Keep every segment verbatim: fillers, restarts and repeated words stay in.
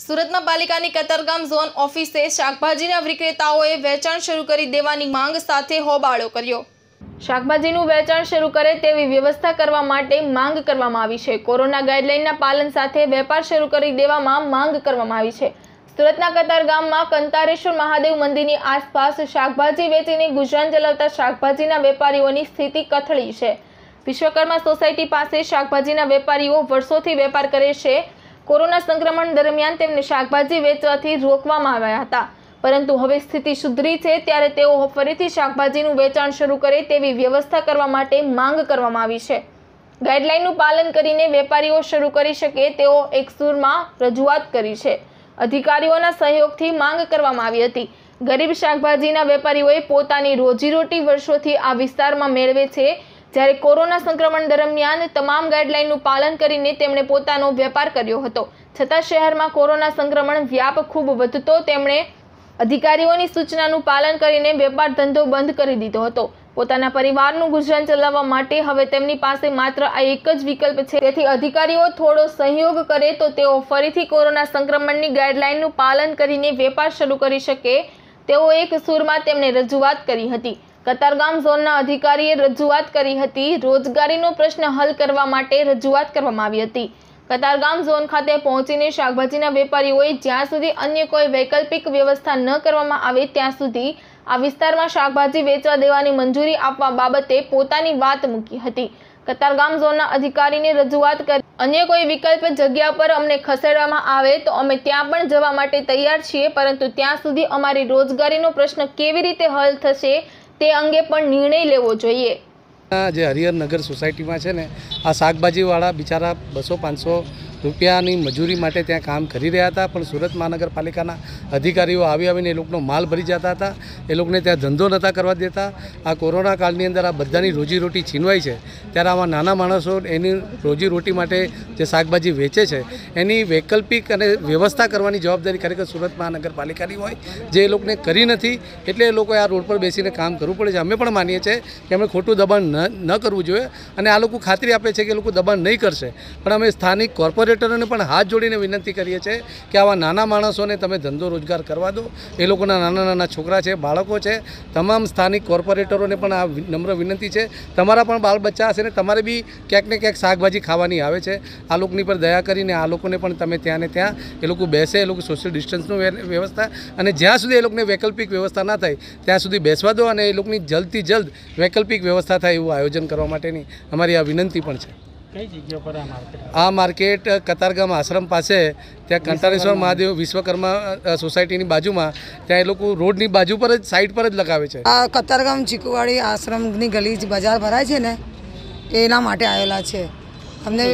સુરતમાં પાલિકાની કતારગામ ઝોન ઓફિસે શાકભાજીના વિક્રેતાઓએ વેચાણ શરૂ કરી દેવાની માંગ સાથે હોબાળો કર્યો। શાકભાજીનું વેચાણ શરૂ કરે તેવી વ્યવસ્થા કરવા માટે માંગ કરવામાં આવી છે। કોરોના ગાઈડલાઈનના પાલન સાથે વેપાર શરૂ કરી દેવામાં માંગ કરવામાં આવી છે। સુરતના કતારગામમાં કંતારેશ્વર મહાદેવ મંદિરની આસપાસ શાકભાજી વેચીને ગુજરાન ચલાવતા શાકભાજીના વેપારીઓની સ્થિતિ કથળી છે। વિશ્વકર્મા સોસાયટી પાસે શાકભાજીના વેપારીઓ વર્ષોથી વેપાર કરે છે। કોરોના સંક્રમણ દરમિયાન તેમને શાકભાજી વેચવાથી રોકવામાં આવ્યા હતા, પરંતુ હવે સ્થિતિ સુધરી છે ત્યારે તેઓ ફરીથી શાકભાજીનું વેચાણ શરૂ કરે તેવી વ્યવસ્થા કરવા માટે માંગ કરવામાં આવી છે। ગાઈડલાઈનનું પાલન કરીને વેપારીઓ શરૂ કરી શકે તેઓ એક સૂરમાં રજૂઆત કરી છે। અધિકારીઓના સહયોગથી માંગ કરવામાં આવી હતી। ગરીબ શાકભાજીના વેપારીઓએ પોતાની રોજીરોટી વર્ષોથી આ વિસ્તારમાં મેળવે છે, જ્યારે કોરોના સંક્રમણ દરમિયાન તમામ ગાઈડલાઈનનું પાલન કરીને તેમણે પોતાનો વેપાર કર્યો હતો, છતાં શહેરમાં કોરોના સંક્રમણ વ્યાપ ખૂબ વધતો તેમણે અધિકારીઓની સૂચનાનું પાલન કરીને વેપાર ધંધો બંધ કરી દીધો હતો। પોતાના પરિવારનું ગુજરાન ચલાવવા માટે હવે તેમની પાસે માત્ર આ એક જ વિકલ્પ છે, તેથી અધિકારીઓ થોડો સહયોગ કરે તો તેઓ ફરીથી કોરોના સંક્રમણની ગાઈડલાઈનનું પાલન કરીને વેપાર શરૂ કરી શકે તેઓ એક સૂરમાં તેમણે રજૂઆત કરી હતી। કતારગામ ઝોનના અધિકારીએ રજૂઆત કરી હતી। રોજગારીનો પ્રશ્ન હલ કરવા માટે રજૂઆત કરવામાં આવી હતી। કતારગામ ઝોન ખાતે પહોંચીને શાકભાજીના વેપારીઓએ જ્યાં સુધી અન્ય કોઈ વૈકલ્પિક વ્યવસ્થા ન કરવામાં આવે ત્યાં સુધી આ વિસ્તારમાં શાકભાજી વેચવા દેવાની મંજૂરી આપવા બાબતે પોતાની વાત મૂકી હતી। કતારગામ ઝોનના અધિકારીને રજૂઆત કરી અન્ય કોઈ વિકલ્પ જગ્યા પર અમને ખસેડવામાં આવે તો અમે ત્યાં પણ જવા માટે તૈયાર છીએ, પરંતુ ત્યાં સુધી અમારી રોજગારીનો પ્રશ્ન કેવી રીતે હલ થશે તે અંગે પણ નિર્ણય લેવો જોઈએ। જે હરિહર નગર સોસાયટીમાં છે ને, આ શાકભાજીવાળા બિચારા બસો પાંચસો રૂપિયાની મજૂરી માટે ત્યાં કામ કરી રહ્યા હતા, પણ સુરત મહાનગરપાલિકાના અધિકારીઓ આવી આવીને એ લોકોનો માલ ભરી જતા હતા, એ લોકોને ત્યાં ધંધો નહોતા કરવા દેતા। આ કોરોના કાળની અંદર આ બધાની રોજીરોટી છીનવાઈ છે, ત્યારે આમાં નાના માણસો એની રોજીરોટી માટે જે શાકભાજી વેચે છે એની વૈકલ્પિક અને વ્યવસ્થા કરવાની જવાબદારી ખરેખર સુરત મહાનગરપાલિકાની હોય, જે એ લોકોને કરી નથી, એટલે એ લોકોએ આ રોડ પર બેસીને કામ કરવું પડે છે। અમે પણ માનીએ છીએ કે અમે ખોટું દબાણ ન ન કરવું જોઈએ, અને આ લોકો ખાતરી આપે છે કે એ લોકો દબાણ નહીં કરશે, પણ અમે સ્થાનિક કોર્પોરેટ ને પણ હાથ જોડીને વિનંતી કરીએ છીએ કે આવા નાના માણસોને તમે ધંધો રોજગાર કરવા દો। એ લોકોના નાના નાના છોકરા છે, બાળકો છે, તમામ સ્થાનિક કોર્પોરેટરોને પણ આ નમ્ર વિનંતી છે, તમારા પણ બાળ બચ્ચા હશે ને તમારે બી ક્યાંક ને ક્યાંક શાકભાજી ખાવાની આવે છે, આ લોકોની પર દયા કરીને આ લોકોને પણ તમે ત્યાં ને ત્યાં એ લોકો બેસે, એ લોકો સોશિયલ ડિસ્ટન્સનું વ્યવસ્થા, અને જ્યાં સુધી એ લોકોને વૈકલ્પિક વ્યવસ્થા ના થાય ત્યાં સુધી બેસવા દો, અને એ લોકોની જલ્દથી જલ્દ વૈકલ્પિક વ્યવસ્થા થાય એવું આયોજન કરવા માટેની અમારી આ વિનંતી પણ છે। કઈ જગ્યા પર આ માર્કેટ? આ માર્કેટ કતારગામ આશ્રમ પાસે, ત્યાં કંતારેશ્વર મહાદેવ વિશ્વકર્મા સોસાયટીની બાજુમાં, ત્યાં એ લોકો રોડની બાજુ પર જ સાઈડ પર જ લગાવે છે। આ કતારગામ ચીકુવાડી આશ્રમની ગલી બજાર ભરાય છે ને, એના માટે આવેલા છે। અમને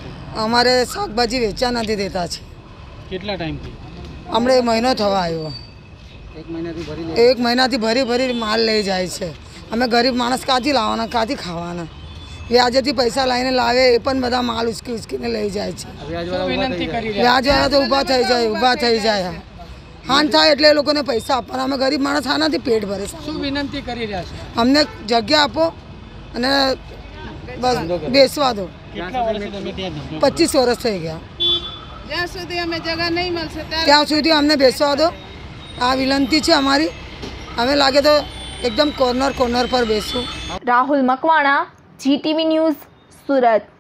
અમારે શાકભાજી વેચવા નથી દેતા છે। કેટલા ટાઈમથી? હમણાં મહિનો થવા આવ્યો, એક મહિનાથી ભરી એક મહિનાથી ભરી ભરી માલ લઈ જાય છે। અમે ગરીબ માણસ કાંથી લાવવાના, કાંથી ખાવાના? વ્યાજેથી પૈસા લઈને લાવે એ પણ બધા માલ ઉચકી ઉચકીને લઈ જાય છે। વ્યાજવાળા તો ઊભા થઈ જાય ઊભા થઈ જાય હાન થાય એટલે એ લોકોને પૈસા આપવાના। અમે ગરીબ માણસ આનાથી પેટ ભરે। શું વિનંતી કરી રહ્યા છે? અમને જગ્યા આપો અને બસ બેસવા દો। પચીસ વર્ષ થઈ ગયા, જ્યાં સુધી અમે જગ્યા નહીં મળશે ત્યાં સુધી અમને બેસવા દો। આ વિનંતી છે અમારી। અમે લાગે તો એકદમ કોર્નર કોર્નર પર બેસું। Rahul Makwana, Zee TV news, Surat.